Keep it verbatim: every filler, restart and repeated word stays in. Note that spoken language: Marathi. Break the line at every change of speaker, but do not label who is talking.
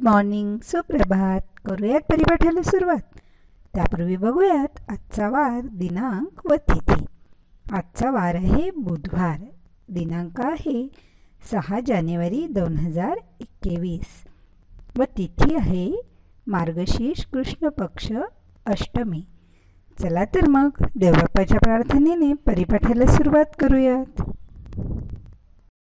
गुड मॉर्निंग, सुप्रभात. करूयात परिपाठाला सुरुवात. त्यापूर्वी बघूयात आजचा वार, दिनांक व तिथी. आजचा वार आहे बुधवार. दिनांक आहे सहा जानेवारी दोन हजार एकवीस व तिथी आहे मार्गशीर्ष कृष्ण पक्ष अष्टमी. चला तर मग देवबाप्पाच्या प्रार्थनेने परिपाठाला सुरुवात करूयात.